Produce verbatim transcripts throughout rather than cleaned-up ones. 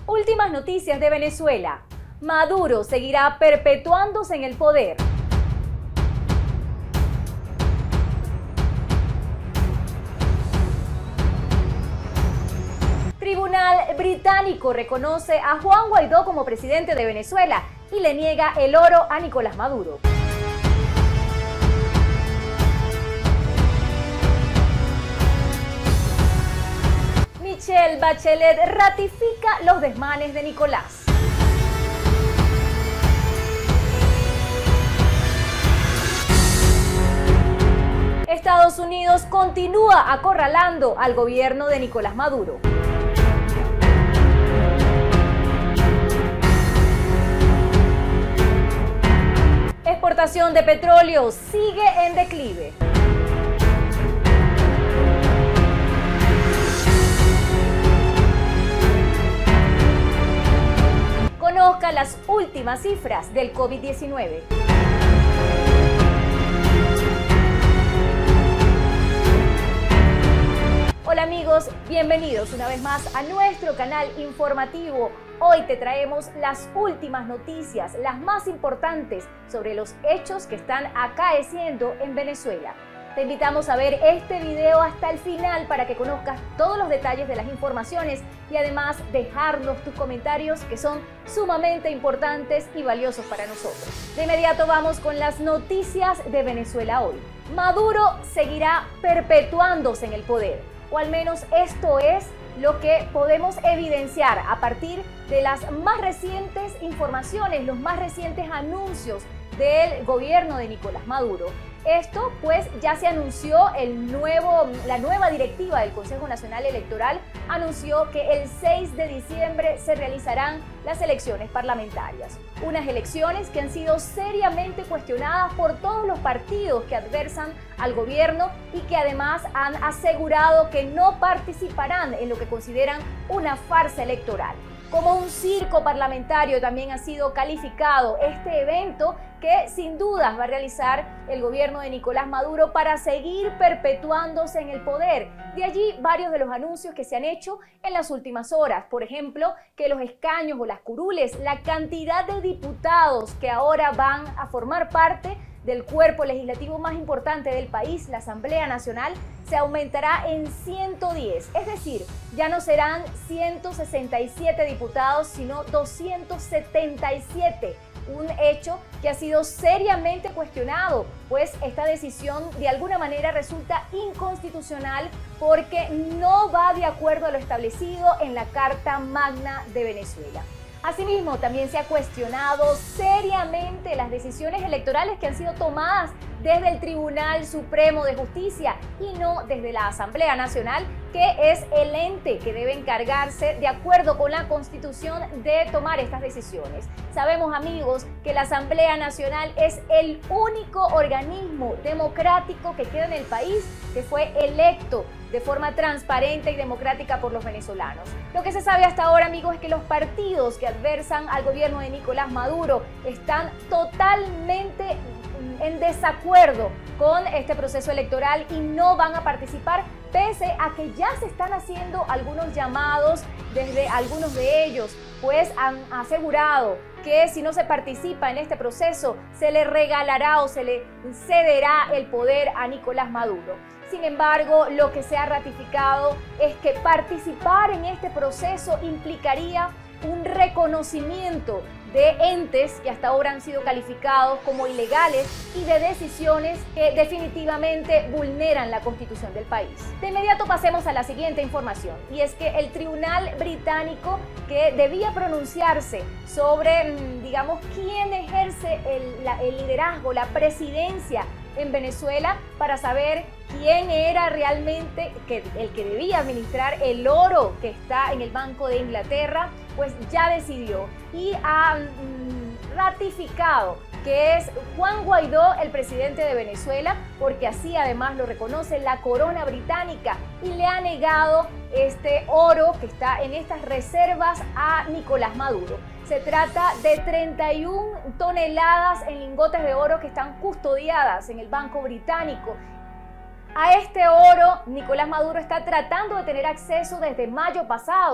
Últimas noticias de Venezuela. Maduro seguirá perpetuándose en el poder. Tribunal británico reconoce a Juan Guaidó como presidente de Venezuela y le niega el oro a Nicolás Maduro. Michelle Bachelet ratifica los desmanes de Nicolás. Estados Unidos continúa acorralando al gobierno de Nicolás Maduro. Exportación de petróleo sigue en declive. Conozca las últimas cifras del COVID diecinueve. Hola amigos, bienvenidos una vez más a nuestro canal informativo. Hoy te traemos las últimas noticias, las más importantes sobre los hechos que están acaeciendo en Venezuela. Te invitamos a ver este video hasta el final para que conozcas todos los detalles de las informaciones y además dejarnos tus comentarios que son sumamente importantes y valiosos para nosotros. De inmediato vamos con las noticias de Venezuela hoy. Maduro seguirá perpetuándose en el poder, o al menos esto es lo que podemos evidenciar a partir de las más recientes informaciones, los más recientes anuncios del gobierno de Nicolás Maduro. Esto pues ya se anunció, el nuevo, la nueva directiva del Consejo Nacional Electoral anunció que el seis de diciembre se realizarán las elecciones parlamentarias. Unas elecciones que han sido seriamente cuestionadas por todos los partidos que adversan al gobierno y que además han asegurado que no participarán en lo que consideran una farsa electoral. Como un circo parlamentario también ha sido calificado este evento que sin dudas va a realizar el gobierno de Nicolás Maduro para seguir perpetuándose en el poder. De allí varios de los anuncios que se han hecho en las últimas horas. Por ejemplo, que los escaños o las curules, la cantidad de diputados que ahora van a formar parte del cuerpo legislativo más importante del país, la Asamblea Nacional, se aumentará en ciento diez, es decir, ya no serán ciento sesenta y siete diputados, sino doscientos setenta y siete. Un hecho que ha sido seriamente cuestionado, pues esta decisión de alguna manera resulta inconstitucional porque no va de acuerdo a lo establecido en la Carta Magna de Venezuela. Asimismo, también se ha cuestionado seriamente las decisiones electorales que han sido tomadas desde el Tribunal Supremo de Justicia y no desde la Asamblea Nacional, que es el ente que debe encargarse, de acuerdo con la Constitución, de tomar estas decisiones. Sabemos, amigos, que la Asamblea Nacional es el único organismo democrático que queda en el país que fue electo de forma transparente y democrática por los venezolanos. Lo que se sabe hasta ahora, amigos, es que los partidos que adversan al gobierno de Nicolás Maduro están totalmente en desacuerdo con este proceso electoral y no van a participar, pese a que ya se están haciendo algunos llamados desde algunos de ellos, pues han asegurado que si no se participa en este proceso se le regalará o se le cederá el poder a Nicolás Maduro. Sin embargo, lo que se ha ratificado es que participar en este proceso implicaría un reconocimiento de entes que hasta ahora han sido calificados como ilegales y de decisiones que definitivamente vulneran la Constitución del país. De inmediato pasemos a la siguiente información, y es que el Tribunal Británico, que debía pronunciarse sobre, digamos, quién ejerce el, la, el liderazgo, la presidencia en Venezuela, para saber quién era realmente que, el que debía administrar el oro que está en el Banco de Inglaterra, pues ya decidió y ha mm, ratificado que es Juan Guaidó el presidente de Venezuela, porque así además lo reconoce la corona británica, y le ha negado este oro que está en estas reservas a Nicolás Maduro. Se trata de treinta y una toneladas en lingotes de oro que están custodiadas en el Banco Británico. A este oro, Nicolás Maduro está tratando de tener acceso desde mayo pasado,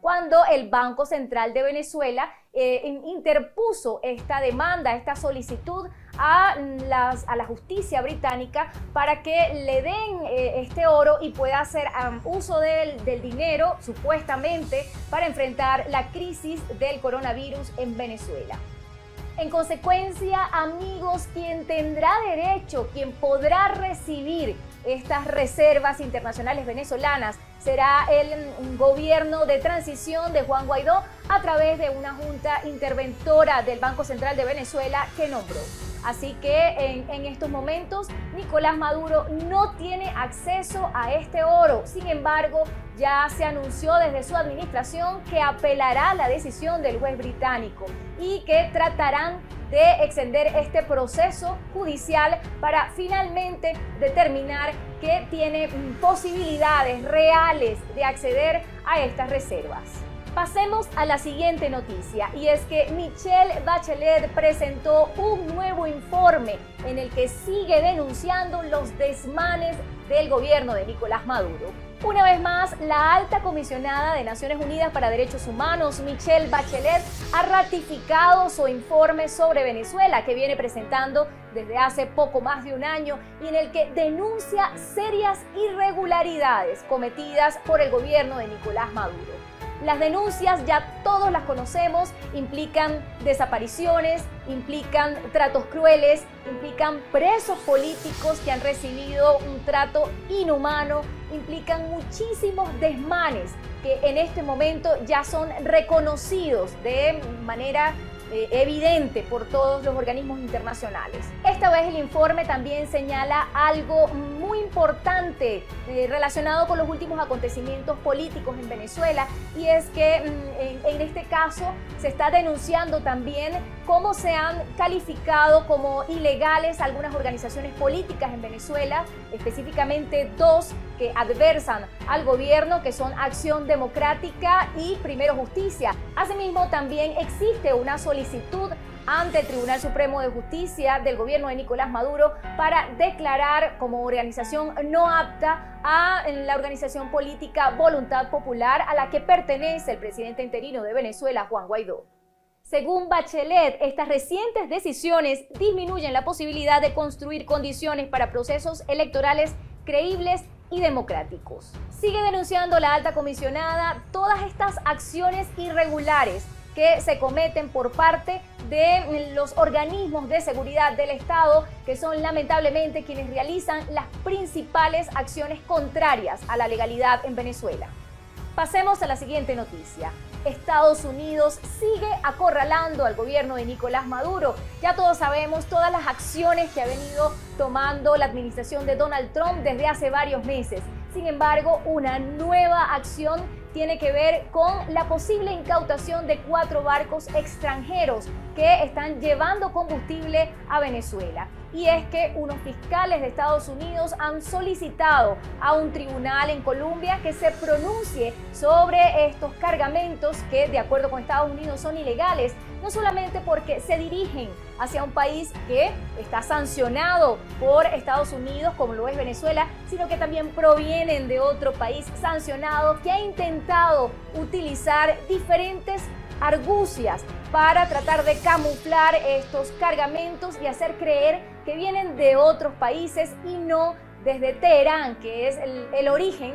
cuando el Banco Central de Venezuela eh, interpuso esta demanda, esta solicitud a, las, a la justicia británica para que le den eh, este oro y pueda hacer um, uso del, del dinero, supuestamente, para enfrentar la crisis del coronavirus en Venezuela. En consecuencia, amigos, quien tendrá derecho, quien podrá recibir estas reservas internacionales venezolanas será el gobierno de transición de Juan Guaidó a través de una junta interventora del Banco Central de Venezuela que nombró. Así que en, en estos momentos Nicolás Maduro no tiene acceso a este oro. Sin embargo, ya se anunció desde su administración que apelará la decisión del juez británico y que tratarán de extender este proceso judicial para finalmente determinar que tiene posibilidades reales de acceder a estas reservas. Pasemos a la siguiente noticia, y es que Michelle Bachelet presentó un nuevo informe en el que sigue denunciando los desmanes del gobierno de Nicolás Maduro. Una vez más, la alta comisionada de Naciones Unidas para Derechos Humanos, Michelle Bachelet, ha ratificado su informe sobre Venezuela, que viene presentando desde hace poco más de un año y en el que denuncia serias irregularidades cometidas por el gobierno de Nicolás Maduro. Las denuncias ya todos las conocemos, implican desapariciones, implican tratos crueles, implican presos políticos que han recibido un trato inhumano, implican muchísimos desmanes que en este momento ya son reconocidos de manera eh, evidente por todos los organismos internacionales. Esta vez el informe también señala algo muy importante eh, relacionado con los últimos acontecimientos políticos en Venezuela, y es que mm, en, en este caso se está denunciando también cómo se han calificado como ilegales algunas organizaciones políticas en Venezuela, específicamente dos que adversan al gobierno, que son Acción Democrática y Primero Justicia. Asimismo, también existe una solicitud ante el Tribunal Supremo de Justicia del gobierno de Nicolás Maduro para declarar como organización no apta a la organización política Voluntad Popular, a la que pertenece el presidente interino de Venezuela, Juan Guaidó. Según Bachelet, estas recientes decisiones disminuyen la posibilidad de construir condiciones para procesos electorales creíbles y democráticos. Sigue denunciando la alta comisionada todas estas acciones irregulares que se cometen por parte de los organismos de seguridad del Estado, que son lamentablemente quienes realizan las principales acciones contrarias a la legalidad en Venezuela. Pasemos a la siguiente noticia. Estados Unidos sigue acorralando al gobierno de Nicolás Maduro. Ya todos sabemos todas las acciones que ha venido tomando la administración de Donald Trump desde hace varios meses. Sin embargo, una nueva acción tiene que ver con la posible incautación de cuatro barcos extranjeros que están llevando combustible a Venezuela. Y es que unos fiscales de Estados Unidos han solicitado a un tribunal en Colombia que se pronuncie sobre estos cargamentos que, de acuerdo con Estados Unidos, son ilegales, no solamente porque se dirigen hacia un país que está sancionado por Estados Unidos, como lo es Venezuela, sino que también provienen de otro país sancionado que ha intentado utilizar diferentes argucias para tratar de camuflar estos cargamentos y hacer creer que vienen de otros países y no desde Teherán, que es el, el origen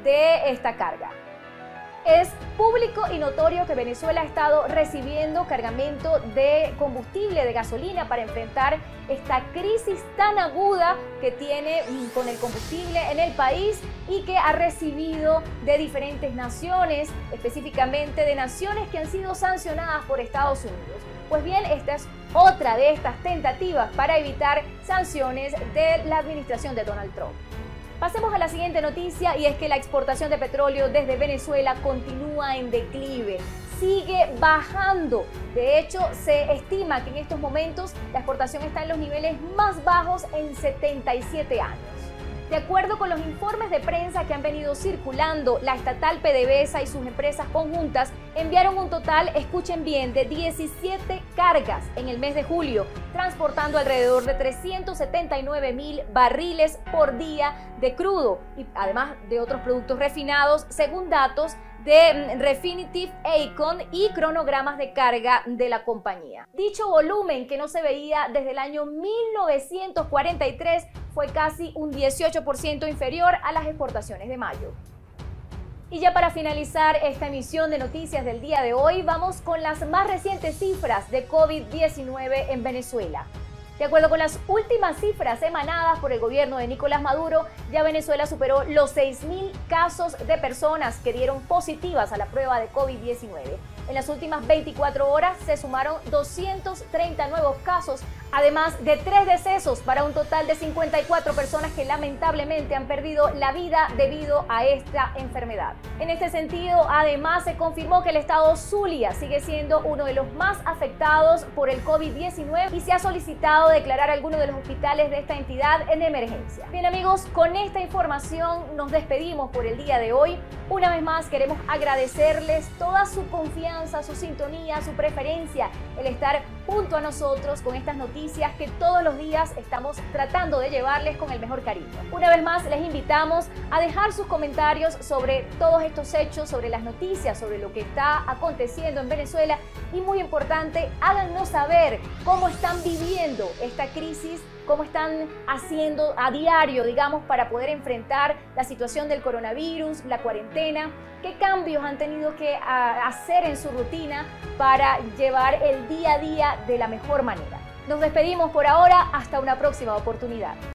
de esta carga. Es público y notorio que Venezuela ha estado recibiendo cargamento de combustible, de gasolina, para enfrentar esta crisis tan aguda que tiene con el combustible en el país y que ha recibido de diferentes naciones, específicamente de naciones que han sido sancionadas por Estados Unidos. Pues bien, esta es otra de estas tentativas para evitar sanciones de la administración de Donald Trump. Pasemos a la siguiente noticia, y es que la exportación de petróleo desde Venezuela continúa en declive, sigue bajando. De hecho, se estima que en estos momentos la exportación está en los niveles más bajos en setenta y siete años. De acuerdo con los informes de prensa que han venido circulando, la estatal PDVSA y sus empresas conjuntas enviaron un total, escuchen bien, de diecisiete cargas en el mes de julio, transportando alrededor de trescientos setenta y nueve mil barriles por día de crudo y además de otros productos refinados, según datos de Refinitiv, Aecon y cronogramas de carga de la compañía. Dicho volumen, que no se veía desde el año mil novecientos cuarenta y tres, fue casi un dieciocho por ciento inferior a las exportaciones de mayo. Y ya para finalizar esta emisión de noticias del día de hoy, vamos con las más recientes cifras de COVID diecinueve en Venezuela. De acuerdo con las últimas cifras emanadas por el gobierno de Nicolás Maduro, ya Venezuela superó los seis mil casos de personas que dieron positivas a la prueba de COVID diecinueve. En las últimas veinticuatro horas se sumaron doscientos treinta nuevos casos, además de tres decesos, para un total de cincuenta y cuatro personas que lamentablemente han perdido la vida debido a esta enfermedad. En este sentido, además se confirmó que el estado Zulia sigue siendo uno de los más afectados por el COVID diecinueve y se ha solicitado declarar algunos de los hospitales de esta entidad en emergencia. Bien amigos, con esta información nos despedimos por el día de hoy. Una vez más queremos agradecerles toda su confianza, su sintonía, su preferencia, el estar junto a nosotros con estas noticias que todos los días estamos tratando de llevarles con el mejor cariño. Una vez más les invitamos a dejar sus comentarios sobre todos estos hechos, sobre las noticias, sobre lo que está aconteciendo en Venezuela y, muy importante, háganos saber cómo están viviendo esta crisis, cómo están haciendo a diario, digamos, para poder enfrentar la situación del coronavirus, la cuarentena, qué cambios han tenido que a, hacer en su rutina para llevar el día a día de la mejor manera. Nos despedimos por ahora, hasta una próxima oportunidad.